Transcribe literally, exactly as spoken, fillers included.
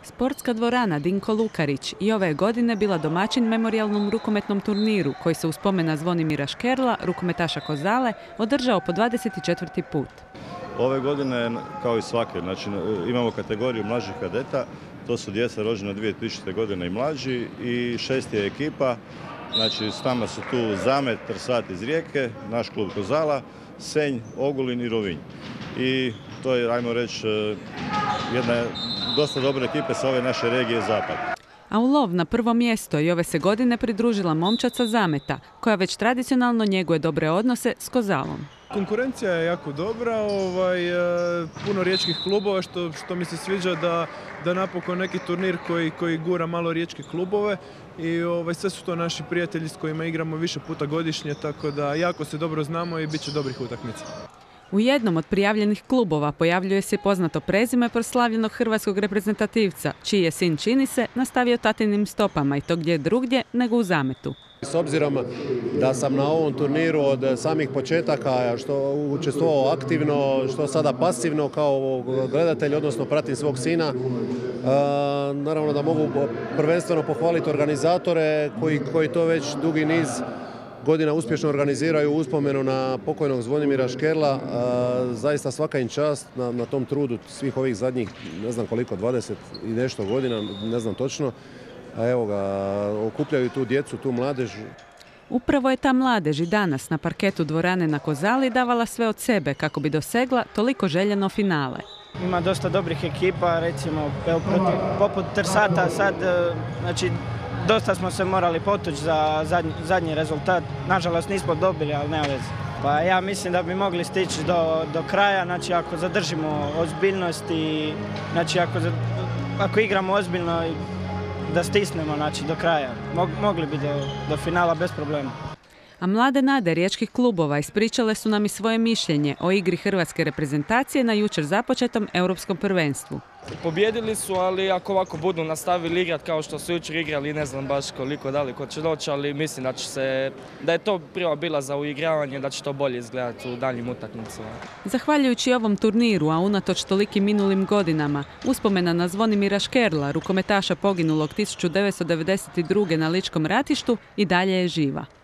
Sportska dvorana Dinko Lukarić i ove godine bila domaćin memorijalnom rukometnom turniru koji se u spomen na Zvonimira Škerla, rukometaša Kozale, održao po dvadeset četvrti put. Ove godine, kao i svake, znači, imamo kategoriju mlađih kadeta, to su djeca rođena dvije tisućite. godine i mlađi, i šest je ekipa. Znači, s nama su tu Zamet, Trsat iz Rijeke, naš klub Kozala, Senj, Ogulin i Rovinj. I to je, ajmo reći, jedna dosta dobre ekipe sa ove naše regije Zapad. A u lov na prvo mjesto i ove se godine pridružila momčad sa Zameta, koja već tradicionalno njeguje dobre odnose s Kozalom. Konkurencija je jako dobra, ovaj, puno riječkih klubova, što, što mi se sviđa da, da napokon neki turnir koji, koji gura malo riječke klubove i ovaj, sve su to naši prijatelji s kojima igramo više puta godišnje, tako da jako se dobro znamo i bit će dobrih utakmica. U jednom od prijavljenih klubova pojavljuje se poznato prezime proslavljenog hrvatskog reprezentativca, čiji je sin, čini se, nastavio tatinim stopama i to gdje drugdje nego u Zametu. S obzirom da sam na ovom turniru od samih početaka što učestvovao aktivno, što sada pasivno kao gledatelj, odnosno pratim svog sina, naravno da mogu prvenstveno pohvaliti organizatore koji, koji to već dugi niz godina uspješno organiziraju uspomenu na pokojnog Zvonimira Škerla. Zaista svaka im čast na, na tom trudu svih ovih zadnjih, ne znam koliko, dvadeset i nešto godina, ne znam točno. A evo ga, okupljaju tu djecu, tu mladež. Upravo je ta mladež i danas na parketu dvorane na Kozali davala sve od sebe kako bi dosegla toliko željeno finale. Ima dosta dobrih ekipa, recimo evo, protiv, poput Trsata sad, znači dosta smo se morali potući za zadnji, zadnji rezultat. Nažalost nismo dobili, ali nema veze. Pa ja mislim da bi mogli stići do, do kraja, znači ako zadržimo ozbiljnost i znači ako, ako igramo ozbiljno da stisnemo znači, do kraja. Mogli bi do, do finala bez problema. A mlade nade riječkih klubova ispričale su nam i svoje mišljenje o igri hrvatske reprezentacije na jučer započetom europskom prvenstvu. Pobjedili su, ali ako ovako budu nastavili igrati kao što su jučer igrali, ne znam baš koliko daleko će doći, ali mislim da će se, da je to prva bila za uigravanje, da će to bolje izgledati u daljnjim utakmicama. Zahvaljujući ovom turniru, a unatoč tolikim minulim godinama, uspomena na Zvonimira Škerla, rukometaša poginulog tisuću devetsto devedeset druge. na Ličkom ratištu, i dalje je živa.